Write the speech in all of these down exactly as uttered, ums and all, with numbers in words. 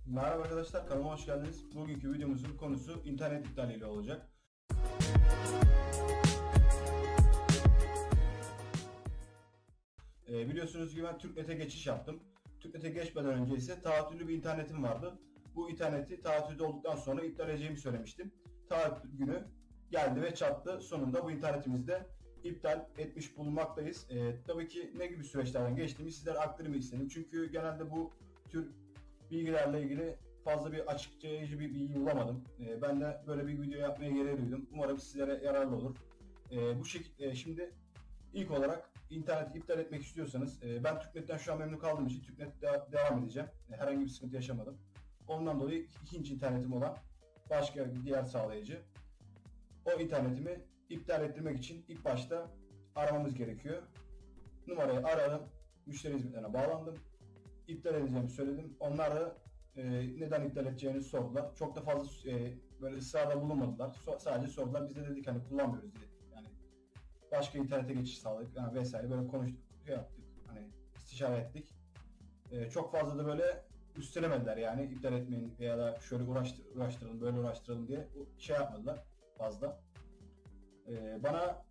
Merhaba arkadaşlar, kanalıma hoş geldiniz. Bugünkü videomuzun konusu internet iptaliyle olacak. Ee, biliyorsunuz ki ben TürkNet'e geçiş yaptım. TürkNet'e geçmeden önce ise taahhütlü bir internetim vardı. Bu interneti taahhütlü olduktan sonra iptal edeceğimi söylemiştim. Taahhüt günü geldi ve çattı. Sonunda bu internetimizi de iptal etmiş bulunmaktayız. Ee, tabii ki ne gibi süreçlerden geçtiğimi sizlere aktarayım istedim. Çünkü genelde bu tür bilgilerle ilgili fazla bir açıklayıcı bir bilgi bulamadım. E, ben de böyle bir video yapmaya gereği duydum. Umarım sizlere yararlı olur. E, bu şekilde şimdi ilk olarak interneti iptal etmek istiyorsanız e, ben TürkNet'ten şu an memnun kaldığım için TürkNet'te devam edeceğim. E, herhangi bir sıkıntı yaşamadım. Ondan dolayı ikinci internetim olan başka bir diğer sağlayıcı. O internetimi iptal ettirmek için ilk başta aramamız gerekiyor. Numarayı aradım. Müşteri hizmetlerine bağlandım. İptal edeceğimi söyledim. Onlar da e, neden iptal edeceğini sordular. Çok da fazla e, böyle ısrarda bulunmadılar. So, sadece sordular. Biz de dedik hani kullanmıyoruz diye. Yani başka internete geçiş sağladık yani vesaire böyle konuştuk, şey yaptık. Hani istişare ettik. E, çok fazla da böyle üstelemediler yani iptal etmeyin veya da şöyle uğraştır, uğraştıralım, böyle uğraştıralım diye şey yapmadılar fazla. E, bana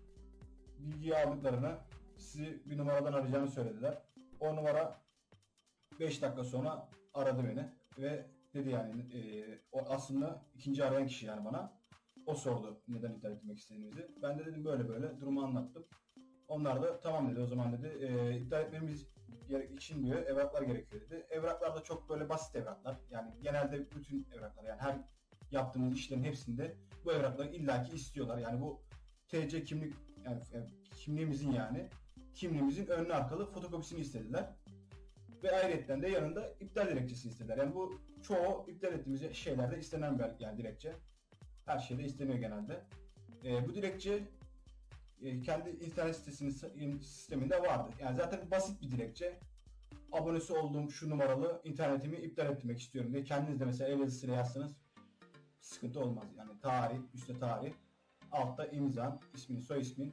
bilgiyi aldıklarını sizi bir numaradan arayacağını söylediler. O numara beş dakika sonra aradı beni ve dedi yani e, o aslında ikinci arayan kişi yani bana. O sordu neden iptal etmek istediğimizi. Ben de dedim böyle böyle durumu anlattım. Onlar da tamam dedi o zaman dedi e, iptal etmemiz için diyor evraklar gerekiyor dedi. Evraklar da çok böyle basit evraklar. Yani genelde bütün evraklar yani her yaptığımız işlerin hepsinde bu evrakları illaki istiyorlar. Yani bu T C kimlik yani kimliğimizin yani kimliğimizin önlü arkalı fotokopisini istediler. Ve ayrıca de yanında iptal dilekçesi istediler. Yani bu çoğu iptal ettiğimiz şeylerde istenen bir yani dilekçe. Her şeyde isteniyor genelde. E, bu dilekçe e, kendi internet sitesinin sisteminde vardı. Yani zaten basit bir dilekçe. Abonesi olduğum şu numaralı internetimi iptal etmek istiyorum diye kendiniz de mesela el yazısıyla yazsanız sıkıntı olmaz. Yani tarih, üstte tarih, altta imzan, ismin, soy ismin,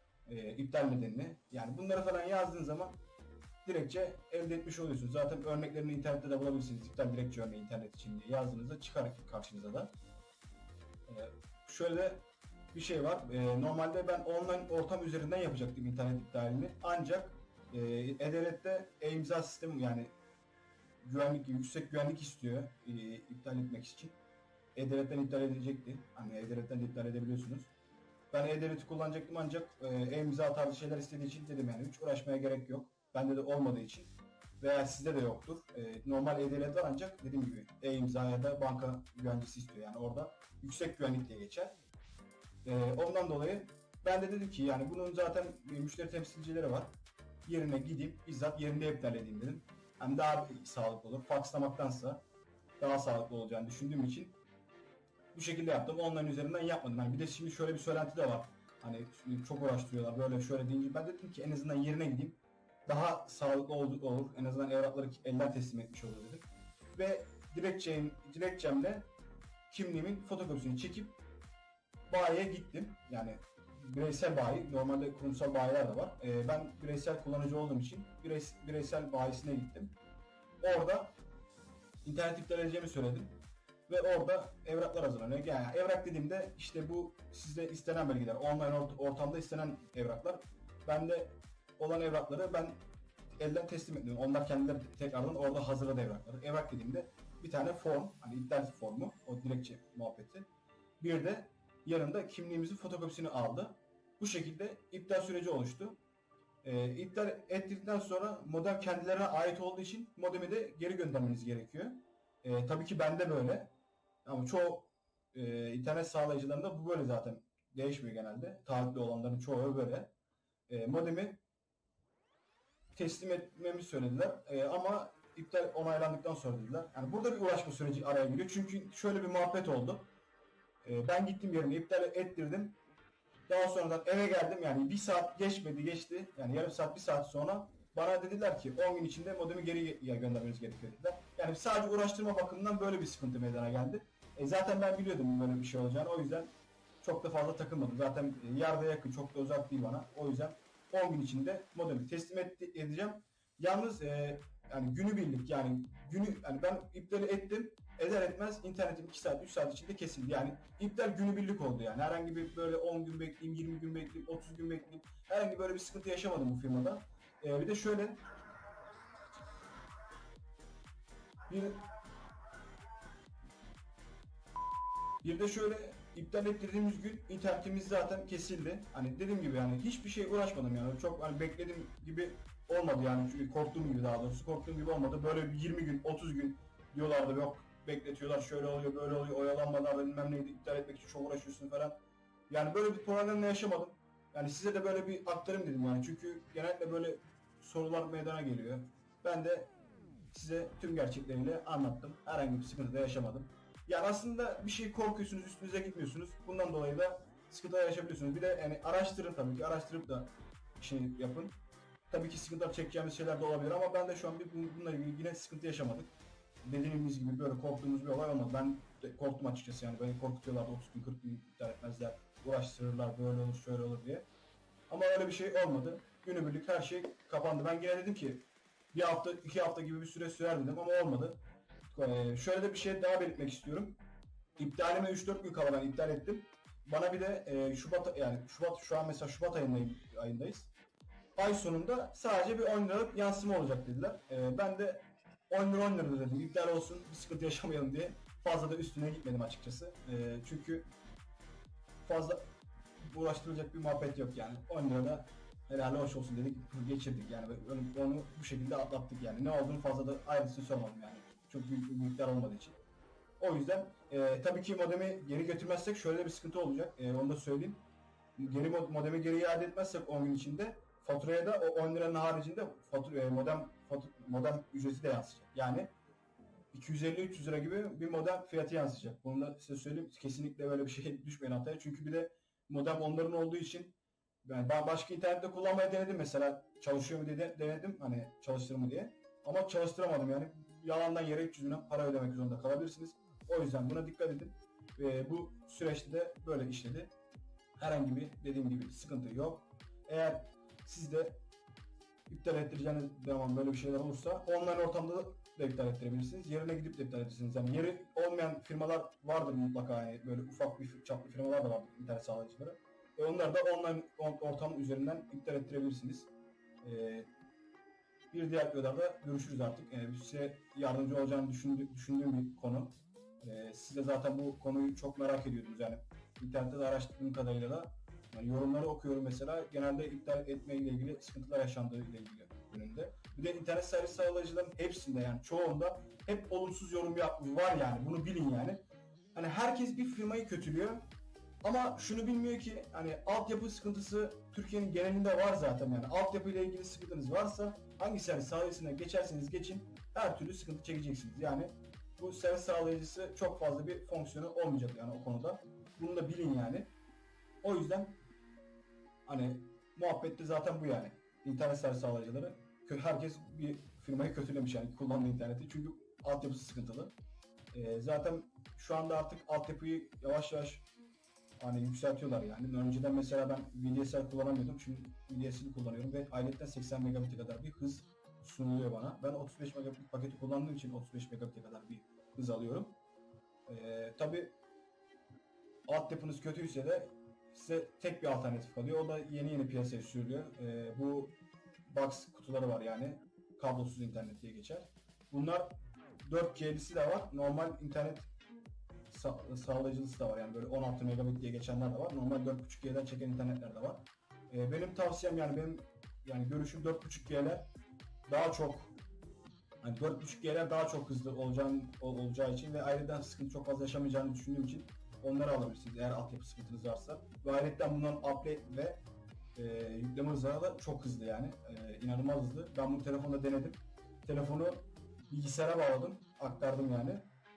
e, iptal nedenini. Yani bunları falan yazdığın zaman dilekçe elde etmiş oluyorsunuz. Zaten örneklerini internette de bulabilirsiniz. İptal dilekçe örneği internet için diye yazdığınızda çıkar karşınıza da. Ee, şöyle bir şey var. Ee, normalde ben online ortam üzerinden yapacaktım internet iptalini. Ancak e, E-Devlet'te e-imza sistemi yani güvenlik, yüksek güvenlik istiyor e, iptal etmek için. E-Devlet'ten iptal edecekti. Hani E-Devlet'ten de iptal edebiliyorsunuz. Ben E-Devlet'i kullanacaktım ancak e, e-imza tarzı şeyler istediği için dedim yani hiç uğraşmaya gerek yok. Bende de olmadığı için veya sizde de yoktur. E, normal E-Devlet var ancak dediğim gibi e-imza ya da banka güvencesi istiyor. Yani orada yüksek güvenlik diye geçer. E, ondan dolayı ben de dedim ki yani bunun zaten müşteri temsilcileri var. Yerine gideyim bizzat yerinde iptal edeyim dedim. Hem daha sağlıklı olur. Fakslamaktansa daha sağlıklı olacağını düşündüğüm için bu şekilde yaptım. Online üzerinden yapmadım. Yani bir de şimdi şöyle bir söylenti de var. Hani çok uğraştırıyorlar böyle şöyle deyince ben dedim ki en azından yerine gideyim. Daha sağlıklı olur, olur. En azından evrakları elden teslim etmiş olur dedim. Ve dilekçem, dilekçemle kimliğimin fotokopisini çekip bayiye gittim. Yani bireysel bayi, normalde kurumsal bayiler de var. Ee, ben bireysel kullanıcı olduğum için bireys, bireysel bayisine gittim. Orada internet iptal edeceğimi söyledim. Ve orada evraklar hazırlanıyor. Yani evrak dediğimde işte bu sizde istenen belgeler, online ortamda istenen evraklar. Bende olan evrakları ben elden teslim ediyorum. Onlar kendileri tekrardan orada hazırladı evrakları. Evrak dediğimde bir tane form, hani iptal formu, o dilekçe muhabbeti. Bir de yanında kimliğimizin fotokopisini aldı. Bu şekilde iptal süreci oluştu. E, iptal ettikten sonra modem kendilerine ait olduğu için modemi de geri göndermeniz gerekiyor. E, tabii ki bende böyle. Ama çoğu e, internet sağlayıcılarında bu böyle zaten. Değişmiyor genelde. Taahhütlü olanların çoğu böyle. E, modemi teslim etmemi söylediler. E, ama iptal onaylandıktan sonra dediler. Yani burada bir uğraşma süreci araya giriyor. Çünkü şöyle bir muhabbet oldu. E, ben gittim yerine iptal ettirdim. Daha sonradan eve geldim yani bir saat geçmedi geçti. Yani yarım saat bir saat sonra bana dediler ki on gün içinde modemi geri göndermeniz gerekiyor dediler. Yani sadece uğraştırma bakımından böyle bir sıkıntı meydana geldi. E zaten ben biliyordum böyle bir şey olacağını. O yüzden çok da fazla takılmadım. Zaten yarıda yakın, çok da uzak değil bana. O yüzden on gün içinde modemi teslim et, edeceğim. Yalnız e, yani günübirlik yani günü yani ben iptal ettim. Eder etmez internetim iki saat üç saat içinde kesildi. Yani iptal günübirlik oldu yani. Herhangi bir böyle on gün bekleyeyim, yirmi gün bekleyeyim, otuz gün bekleyeyim. Herhangi böyle bir sıkıntı yaşamadım bu firmada. Ee, bir de şöyle bir Bir de şöyle iptal ettirdiğimiz gün internetimiz zaten kesildi. Hani dediğim gibi yani hiçbir şey uğraşmadım yani. Çok hani beklediğim gibi olmadı yani. Çünkü korktuğum gibi daha doğrusu korktuğum gibi olmadı. Böyle bir yirmi gün otuz gün diyorlardı yok bekletiyorlar şöyle oluyor böyle oluyor oyalanmalar bilmem neydi iptal etmek için çok uğraşıyorsun falan. Yani böyle bir problemle yaşamadım. Yani size de böyle bir aktarayım dedim yani. Çünkü genellikle böyle sorular meydana geliyor. Ben de size tüm gerçekleriyle anlattım. Herhangi bir sıkıntı da yaşamadım. Yani aslında bir şey korkuyorsunuz, üstünüze gitmiyorsunuz. Bundan dolayı da sıkıntılar yaşayabiliyorsunuz. Bir de yani araştırın tabii ki, araştırıp da şey yapın. Tabii ki sıkıntılar çekeceğimiz şeyler de olabilir ama ben de şu an bir bununla ilgili yine sıkıntı yaşamadık. Dediğimiz gibi böyle korktuğumuz bir olay olmadı. Ben de korktum açıkçası yani beni korkutuyorlardı otuz gün kırk gün iptal etmezler, uğraştırırlar böyle olur şöyle olur diye. Ama öyle bir şey olmadı. Günübirlik her şey kapandı. Ben yine dedim ki bir hafta, iki hafta gibi bir süre sürer dedim ama olmadı. Ee, şöyle de bir şey daha belirtmek istiyorum. İptalime üç dört gün kala ben iptal ettim. Bana bir de e, Şubat yani Şubat şu an mesela Şubat ayındayım, ayındayız. Ay sonunda sadece bir on liralık yansıma olacak dediler. E, ben de on lira on lira dedim. İptal olsun bir sıkıntı yaşamayalım diye. Fazla da üstüne gitmedim açıkçası. E, çünkü fazla uğraştırılacak bir muhabbet yok yani. on lirada helal hoş olsun dedik geçirdik yani onu, onu bu şekilde atlattık yani. Ne olduğunu fazla da ayrıntısını sormadım yani. Çok büyük bir miktar olmadığı için. O yüzden e, tabii ki modemi geri götürmezsek şöyle bir sıkıntı olacak. E, onu da söyleyeyim. Geri mod, modemi geri iade etmezsek on gün içinde faturaya da o on liranın haricinde fatura, e, modem fatur, modem ücreti de yansıyacak. Yani iki yüz elli üç yüz lira gibi bir modem fiyatı yansıyacak. Bunu da size söyleyeyim. Kesinlikle böyle bir şey düşmeyin hataya. Çünkü bir de modem onların olduğu için yani ben başka internette kullanmayı denedim mesela. Çalışıyor mu diye denedim hani çalıştırır mı diye. Ama çalıştıramadım yani. Yalandan yere üç yüz lira para ödemek zorunda kalabilirsiniz. O yüzden buna dikkat edin. Ve bu süreçte de böyle işledi. Herhangi bir dediğim gibi sıkıntı yok. Eğer siz de iptal ettireceğiniz zaman böyle bir şeyler olursa online ortamda da iptal ettirebilirsiniz. Yerine gidip de iptal edersiniz. Yani yeri olmayan firmalar vardır mutlaka yani böyle ufak bir çaplı firmalar da vardır internet sağlayıcıları. E onları da online ortam üzerinden iptal ettirebilirsiniz. Ee, bir diğer videolarda görüşürüz artık. Ee, size yardımcı olacağını düşündü, düşündüğüm bir konu. Ee, siz de zaten bu konuyu çok merak ediyordunuz yani. İnternette de araştırdığım kadarıyla da yani yorumları okuyorum mesela. Genelde iptal etme ile ilgili sıkıntılar yaşandığı ile ilgili yönünde. Bir de internet servis sağlayıcıların hepsinde yani çoğunda hep olumsuz yorum yap var yani. Bunu bilin yani. Hani herkes bir firmayı kötülüyor. Ama şunu bilmiyor ki hani altyapı sıkıntısı Türkiye'nin genelinde var zaten yani. Altyapı ile ilgili sıkıntınız varsa hangi servis sağlayıcısına geçerseniz geçin her türlü sıkıntı çekeceksiniz. Yani bu servis sağlayıcısı çok fazla bir fonksiyonu olmayacak yani o konuda. Bunu da bilin yani. O yüzden hani muhabbette zaten bu yani. İnternet servis sağlayıcıları herkes bir firmayı kötülemiş yani kullandığı interneti. Çünkü altyapısı sıkıntılı. Ee, zaten şu anda artık altyapıyı yavaş yavaş hani yükseltiyorlar yani. Önceden mesela ben V D S L kullanamıyordum. Şimdi V D S L kullanıyorum ve ayrıca seksen megabit'e kadar bir hız sunuluyor bana. Ben otuz beş megabit paketi kullandığım için otuz beş megabit'e kadar bir hız alıyorum. Ee, Tabi altyapınız kötüyse de size tek bir alternatif kalıyor. O da yeni yeni piyasaya sürülüyor. Ee, bu box kutuları var yani. Kablosuz internet diye geçer. Bunlar dört G'lisi de var. Normal internet sa- sağlayıcılısı da var. Yani böyle on altı megabit diye geçenler de var. Normal dört buçuk G'den çeken internetler de var. Ee, benim tavsiyem yani benim yani görüşüm dört buçuk G'ler daha çok hani dört buçuk G'ler daha çok hızlı olacağını, olacağı için ve ayrıca sıkıntı çok fazla yaşamayacağını düşündüğüm için onları alabilirsiniz eğer altyapı sıkıntınız varsa. Ve ayrıca bunların upload ve e, yükleme hızları da çok hızlı yani. E, inanılmaz hızlı. Ben bu telefonda denedim. Telefonu bilgisayara bağladım. Aktardım yani.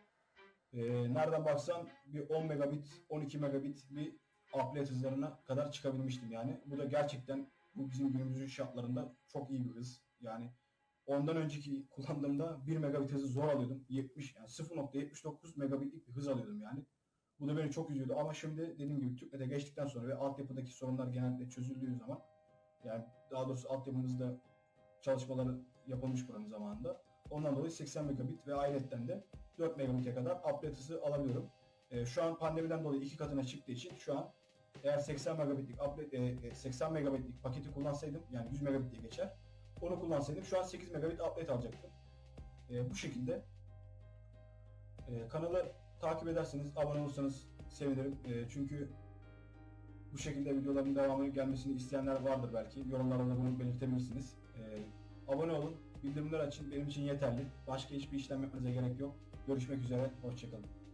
E, nereden baksan bir on megabit, on iki megabit bir upload hızlarına kadar çıkabilmiştim yani. Bu da gerçekten bu bizim günümüzün şartlarında çok iyi bir hız. Yani ondan önceki kullandığımda bir megabit hızı zor alıyordum. yetmiş yani sıfır nokta yetmiş dokuz megabitlik bir hız alıyordum yani. Bu da beni çok üzüyordu ama şimdi dediğim gibi TürkNet'e geçtikten sonra ve altyapıdaki sorunlar genellikle çözüldüğü zaman yani daha doğrusu altyapımızda çalışmaları yapılmış buranın zamanında. Ondan dolayı seksen megabit ve ayrıyetten de dört megabit'e kadar upload hızı alabiliyorum. E, şu an pandemiden dolayı iki katına çıktığı için şu an eğer seksen megabitlik upload, e, seksen megabitlik paketi kullansaydım, yani yüz megabit diye geçer. Onu kullansaydım şu an sekiz megabit upload alacaktım. E, bu şekilde e, kanalı takip ederseniz, abone olursanız sevinirim. E, çünkü bu şekilde videoların devamı gelmesini isteyenler vardır belki. Yorumlarda da bunu belirtebilirsiniz. E, abone olun, bildirimler açın, benim için yeterli. Başka hiçbir işlem yapmanıza gerek yok. Görüşmek üzere, hoşçakalın.